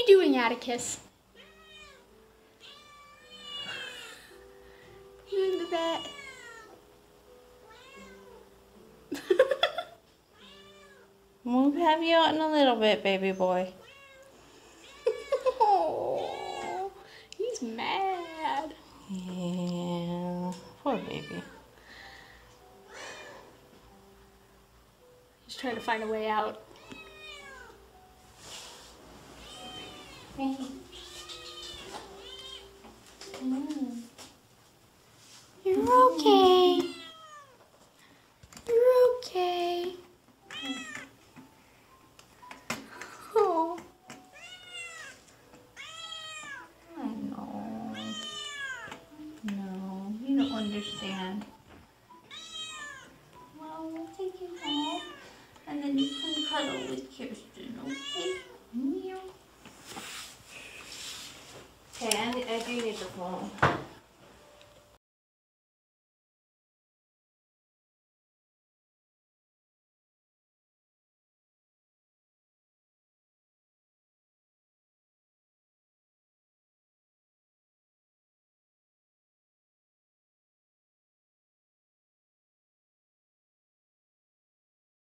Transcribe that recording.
doing, Atticus? You in the bed? We'll have you out in a little bit, baby boy. Oh, he's mad. Yeah, poor baby. He's trying to find a way out. Hey. You're okay. You're okay. Oh. I know. No, you don't understand. Well, we'll take you home, and then you can cuddle with Kirsten, okay? Meow. Okay, I do need the phone.